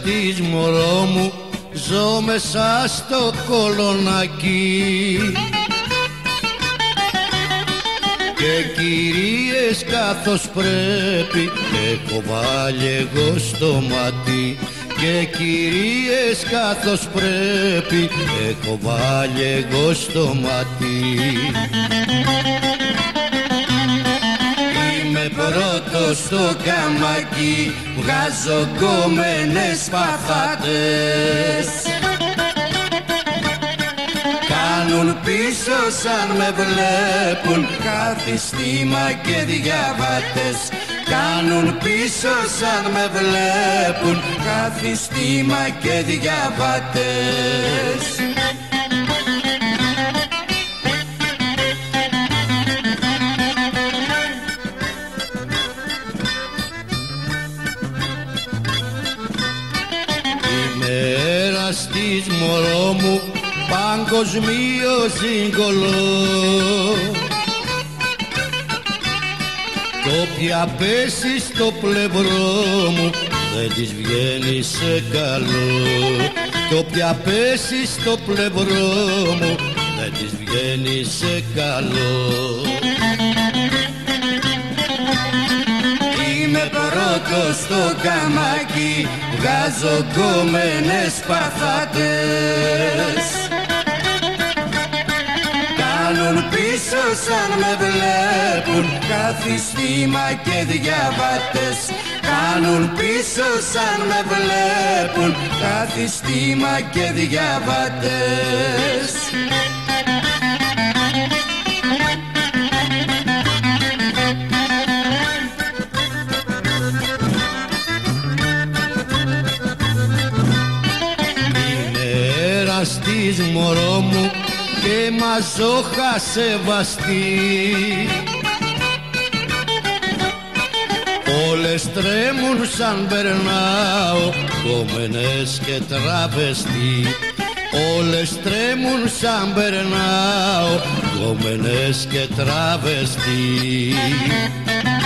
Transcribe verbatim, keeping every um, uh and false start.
της μωρό μου, ζω μέσα στο κολονάκι. Και κυρίες καθώς πρέπει έχω βάλει εγώ στο μάτι. Και κυρίες καθώς πρέπει έχω βάλει εγώ στο μάτι. Είμαι πρώτος στο καμάκι, βγάζω κομμένες παθάτες. Κάνουν πίσω σαν με βλέπουν καθιστήμα και διαβάτες. Κάνουν πίσω σαν με βλέπουν καθιστήμα και διαβάτες. Είμαι εραστής μωρό μου, παγκοσμίως συγκολώ. Κι όποια πέσει στο πλευρό μου δεν της βγαίνει σε καλό. Κι όποια πέσει στο πλευρό μου δεν της βγαίνει σε καλό. Είμαι πρώτος στο καμάκι, βγάζω κομμένες παθάτες. Κάνουν πίσω σαν με βλέπουν καθιστήμα και διαβάτες. Κάνουν πίσω σαν με βλέπουν καθιστήμα και διαβάτες. Είμαι εραστής μωρό μου και μαζόχα σεβαστή. Όλες τρέμουν σαν περνάω κομμένες και τραβεστή. Όλες τρέμουν σαν περνάω κομμένες και τραβεστή.